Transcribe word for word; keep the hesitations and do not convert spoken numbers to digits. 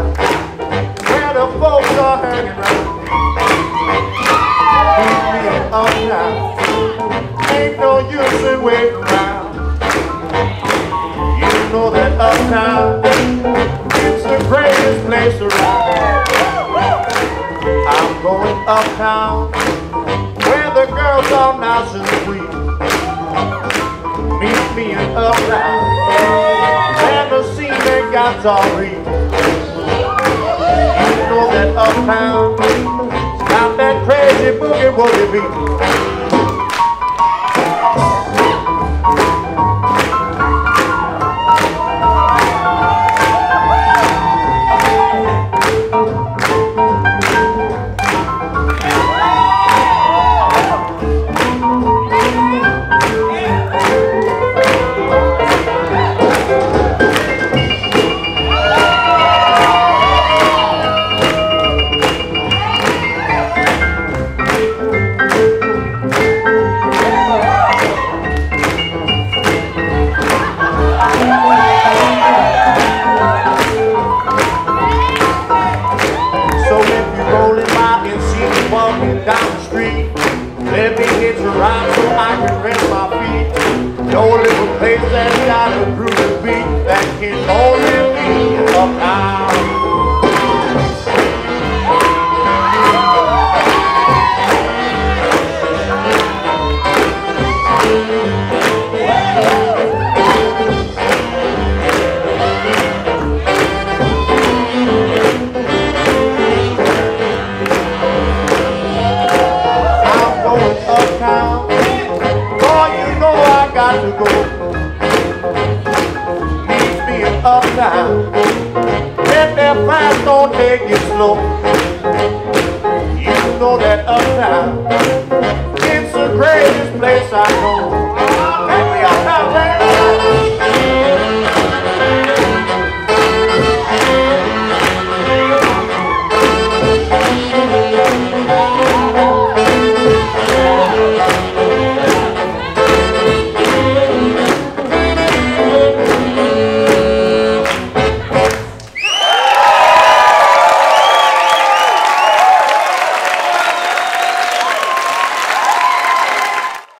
where the folks are hanging around. Meet me in Uptown, ain't no use in waiting around. You know that Uptown, it's the greatest place around. I'm going uptown, where the girls are nice and sweet. Meet me in Uptown, and the scene ain't got all read. You know that Uptown, it's got that crazy boogie woogie beat. Down the street, let me hitch a ride so I can rest my feet. No little place that's got a groovy beat that can only be Uptown. To go. Meet me in Uptown, get there fast, don't take it slow. You know that Uptown, it's the greatest place I know.